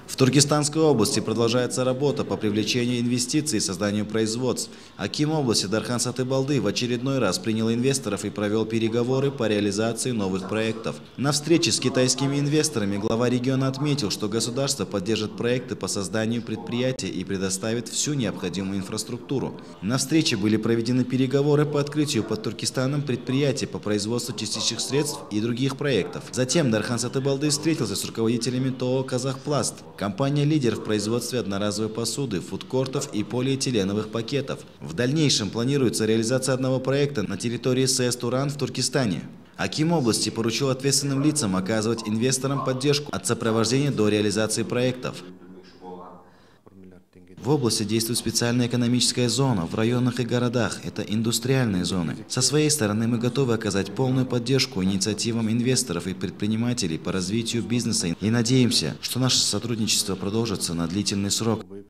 В Туркестанской области продолжается работа по привлечению инвестиций и созданию производств. Аким области Дархан Сатыбалды в очередной раз принял инвесторов и провел переговоры по реализации новых проектов. На встрече с китайскими инвесторами глава региона отметил, что государство поддержит проекты по созданию предприятий и предоставит всю необходимую инфраструктуру. На встрече были проведены переговоры по открытию под Туркестаном предприятий по производству частичных средств и других проектов. Затем Дархан Сатыбалды встретился с руководителями ТОО «Казахпласт». Компания-лидер в производстве одноразовой посуды, фудкортов и полиэтиленовых пакетов. В дальнейшем планируется реализация одного проекта на территории СС «Туран» в Туркестане. Аким области поручил ответственным лицам оказывать инвесторам поддержку от сопровождения до реализации проектов. В области действует специальная экономическая зона в районах и городах. Это индустриальные зоны. Со своей стороны мы готовы оказать полную поддержку инициативам инвесторов и предпринимателей по развитию бизнеса и надеемся, что наше сотрудничество продолжится на длительный срок.